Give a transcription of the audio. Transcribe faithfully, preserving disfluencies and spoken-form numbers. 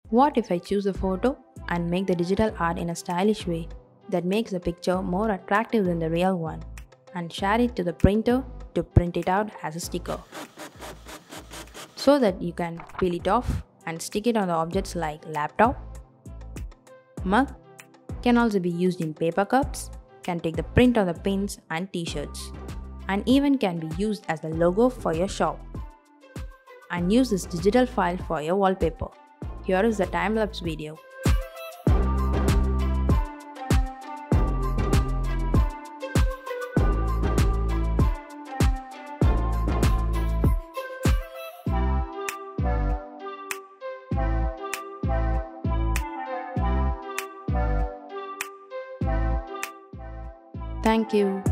What if I choose a photo and make the digital art in a stylish way that makes the picture more attractive than the real one and share it to the printer to print it out as a sticker so that you can peel it off and stick it on the objects like laptop, mug, can also be used in paper cups, can take the print on the pins and t-shirts, and even can be used as the logo for your shop. And use this digital file for your wallpaper. Here is the time-lapse video. Thank you.